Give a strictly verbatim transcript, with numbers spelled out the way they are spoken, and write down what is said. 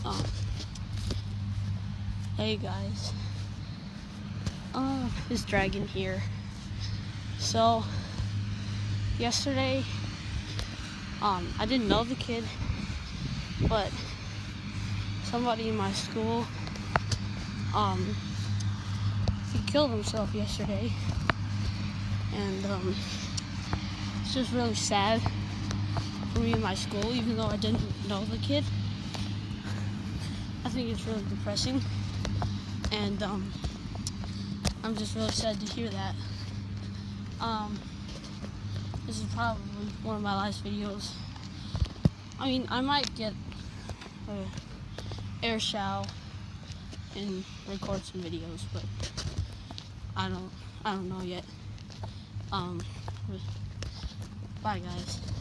Um, hey guys, uh, it's Dragon here. So, yesterday, um, I didn't know the kid, but somebody in my school, um, he killed himself yesterday, and, um, it's just really sad for me in my school, even though I didn't know the kid. I think it's really depressing, and um, I'm just really sad to hear that. Um, this is probably one of my last videos. I mean, I might get a air show and record some videos, but I don't, I don't know yet. Um, bye guys.